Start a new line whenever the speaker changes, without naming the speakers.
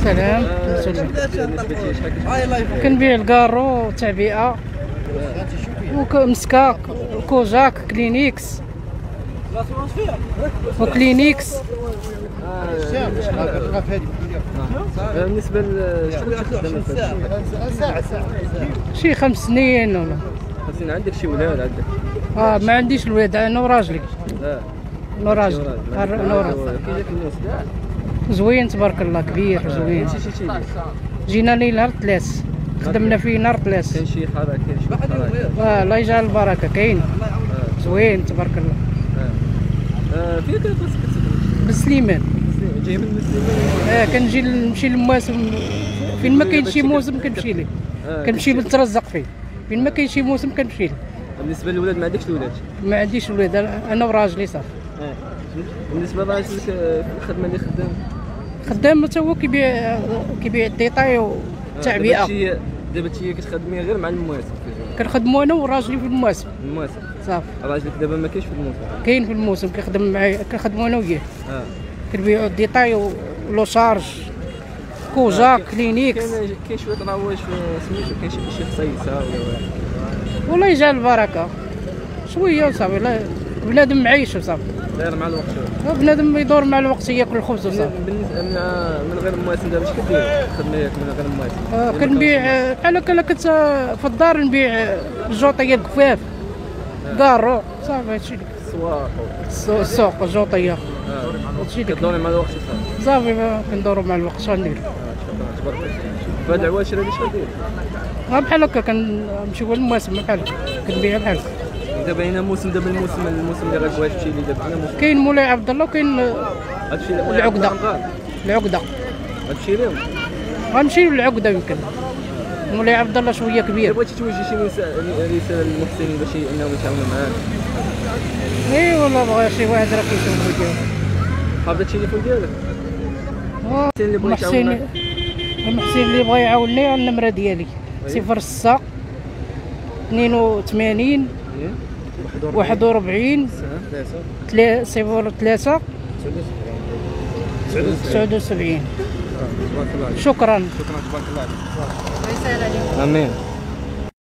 سلام. كنبيع الكارو، تعبئة، ومسكاك، وكوجاك، كلينيكس وكلينيكس.
بالنسبه لشنو
شي 5 سنين ولا
5 سنين. عندك شي ولاد عندك؟
ما عنديش الولاد، انا وراجلي. انا راجلي. زوين تبارك الله، كبير زوين. جينا ليه نهار 3، خدمنا فيه نهار 3.
كاين شي حركه، كاين شي حركه.
الله يجعل البركه. كاين زوين تبارك الله.
فين كتخدم؟
بالسليمان.
جاي من السليمان؟
كنجي نمشي للمواسم، فين ما كاين شي موسم كنمشي ليه. كنمشي نترزق فيه، فين ما كاين شي موسم كنمشي ليه.
بالنسبه للولاد ما عندكش الولاد؟
ما عنديش الولاد، انا وراجلي صافي.
بالنسبه لراجلك الخدمه اللي
خدام حتى هو كيبيع الديطاي والتعبئه.
دابا انتي كتخدمي غير مع المواسم؟
كنخدموا انا وراجلي في المواسم.
المواسم
صافي.
راجلك دابا ما كاينش في الموسم؟
كاين في الموسم، كيخدم معايا، كنخدموا انا وياه. كنبيعوا الديطاي ولو شارج، كوجاك، كلينيكس.
كاين شويه تراويج في سميتو، كاين شي خصيصه ولا
والله يجعل البركه شويه وصافي. لا بنادم معيش وصافي،
داير مع الوقت.
بنادم يدور مع الوقت، ياكل الخبز وصافي.
من غير المواسم دابا اش كدير الخدمه ياك من غير المواسم؟
كنبيع بحال هكا، كنت في الدار نبيع الجوطيه الكفاف، كارو، صافي هادشي. السوق الجوطيه، هادشي اللي
كدوري مع الوقت
صافي. كندورو مع الوقت، شنو ندير؟
تبارك الله. فهاد العواشر هادي شحال داير؟
بحال هكا كنمشيو للمواسم بحال هكا، كنبيع بحال هكا.
دابا هنا موسم، دابا الموسم اللي غتبغي تمشي ليه دابا هنا موسم.
كاين مولاي عبد الله، وكاين العقده.
غتمشي ليهم؟
غنمشيو للعقده يمكن. مولاي عبد الله شويه كبير.
بغيتي توجهي شي رساله للمحسنين باش انهم يتعاونوا معاك؟
اي والله بغا شي واحد راه كيشوف فيديو.
حافظ التليفون ديالك؟
المحسن اللي بغى يعاونني، النمره ديالي 06 82 41 03 79. شكرا.
تبارك الله.
امين.